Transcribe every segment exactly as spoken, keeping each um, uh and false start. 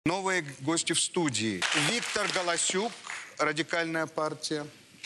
Новые гости в студии. Виктор Галасюк, Радикальная партия.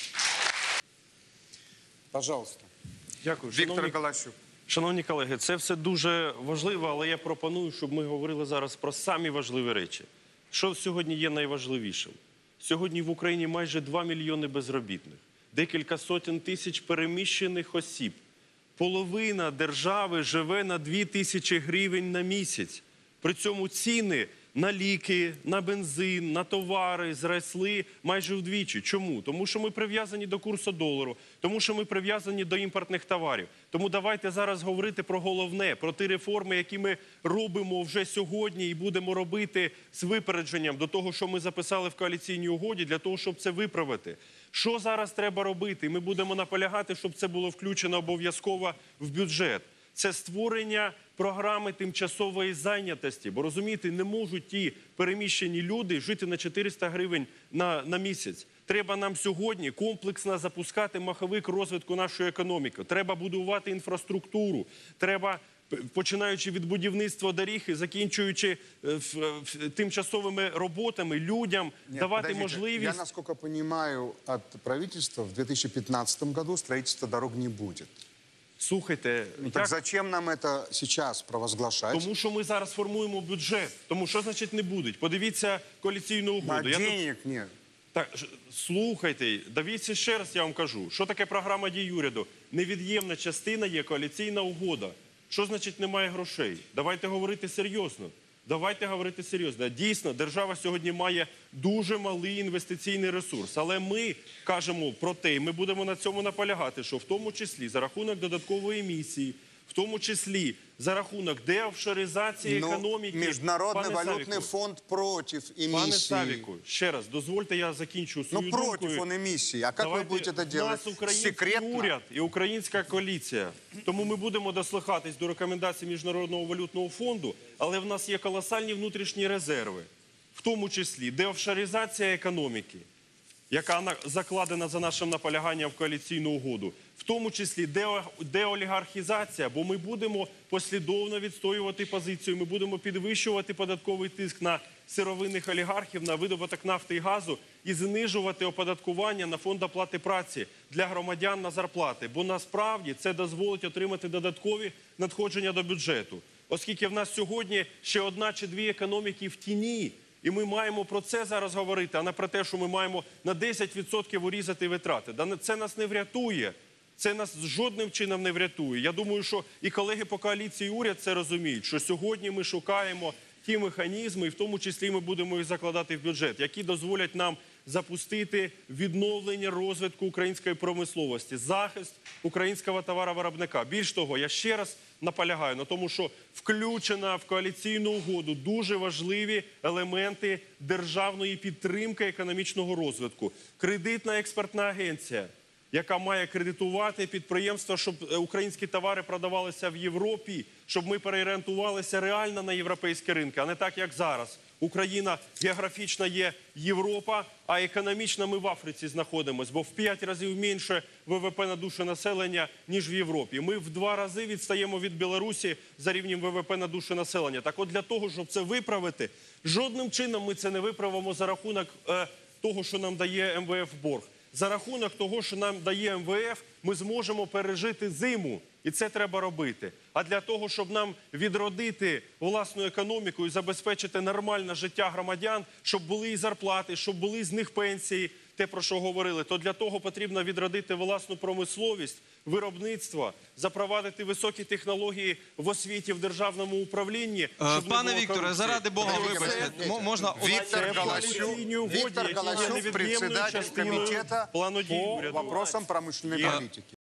Пожалуйста. Дякую. Віктор Шановні, Галасюк. шановні колеги, це все дуже важливо, але я пропоную, щоб ми говорили зараз про самі важливі речі. Що сьогодні є найважливішим? Сьогодні в Україні майже два мільйони безробітних, декілька сотень тисяч переміщених осіб. Половина держави живе на дві тисячі гривень на місяць. При цьому ціни на ліки, на бензин, на товари зросли майже вдвічі. Чому? Тому що ми прив'язані до курсу долару, тому що ми прив'язані до імпортних товарів. Тому давайте зараз говорити про головне, про ті реформи, які ми робимо вже сьогодні і будемо робити з випередженням до того, що ми записали в коаліційній угоді, для того, щоб це виправити. Що зараз треба робити? Ми будемо наполягати, щоб це було включено обов'язково в бюджет. Це створення програми тимчасової зайнятості. Бо, розумієте, не можуть ті переміщені люди жити на чотириста гривень на, на місяць. Треба нам сьогодні комплексно запускати маховик розвитку нашої економіки. Треба будувати інфраструктуру. Треба, починаючи від будівництва доріг і закінчуючи тимчасовими роботами, людям Нет, давати подождите. можливість... Я, насколько понимаю, от правительства в две тысячи пятнадцатом году строительства дорог не будет. Слухайте, Ну, так як... зачем нам это сейчас провозглашать? Тому що ми зараз формуємо бюджет. Тому що, значить, не будуть? Подивіться коаліційну угоду. На Я денег тут... нет. Так, слухайте, дивіться ще раз, я вам кажу. Що таке програма дій уряду? Невід'ємна частина є коаліційна угода. Що значить немає грошей? Давайте говорити серйозно. Давайте говорити серйозно. Дійсно, держава сьогодні має дуже малий інвестиційний ресурс. Але ми кажемо про те, і ми будемо на цьому наполягати, що в тому числі за рахунок додаткової емісії, в тому числі за рахунок деофшоризації Ну, економіки... Международный Пане валютный Савіку, фонд против эмиссии. Пане Савіку, ще раз, дозвольте я закінчу свою Ну, думку. против он эмиссии. А как Давайте, вы будете это в делать? нас український Секретно? уряд і українська коаліція. Тому ми будемо дослухатись до рекомендацій Міжнародного валютного фонду, але в нас є колосальні внутрішні резерви, в тому числі деофшоризація економіки, яка закладена за нашим наполяганням в коаліційну угоду, в тому числі деолігархізація, бо ми будемо послідовно відстоювати позицію, ми будемо підвищувати податковий тиск на сировинних олігархів, на видобуток нафти і газу і знижувати оподаткування на фонд оплати праці для громадян на зарплати. Бо насправді це дозволить отримати додаткові надходження до бюджету. Оскільки в нас сьогодні ще одна чи дві економіки в тіні, і ми маємо про це зараз говорити, а не про те, що ми маємо на десять відсотків урізати витрати. Це нас не врятує. Це нас жодним чином не врятує. Я думаю, що і колеги по коаліції, і уряд це розуміють, що сьогодні ми шукаємо ті механізми, і в тому числі ми будемо їх закладати в бюджет, які дозволять нам запустити відновлення розвитку української промисловості, захист українського товаровиробника. Більш того, я ще раз наполягаю на тому, що включена в коаліційну угоду дуже важливі елементи державної підтримки економічного розвитку. Кредитна експертна агенція, яка має кредитувати підприємства, щоб українські товари продавалися в Європі, щоб ми переорієнтувалися реально на європейські ринки, а не так, як зараз. Україна географічно є Європа, а економічно ми в Африці знаходимося, бо в п'ять разів менше ВВП на душу населення, ніж в Європі. Ми в два рази відстаємо від Білорусі за рівнем ВВП на душу населення. Так от для того, щоб це виправити, жодним чином ми це не виправимо за рахунок е, того, що нам дає ем ве еф борг. За рахунок того, що нам дає ем ве еф, ми зможемо пережити зиму. І це треба робити. А для того, щоб нам відродити власну економіку і забезпечити нормальне життя громадян, щоб були і зарплати, щоб були з них пенсії, те, про що говорили, то для того потрібно відродити власну промисловість, виробництво, запровадити високі технології в освіті, в державному управлінні. Пане Вікторе, заради Бога, вибачте, можна... Виктор Галасюк, Виктор Галасюк, председатель комитета по вопросам промышленной политики.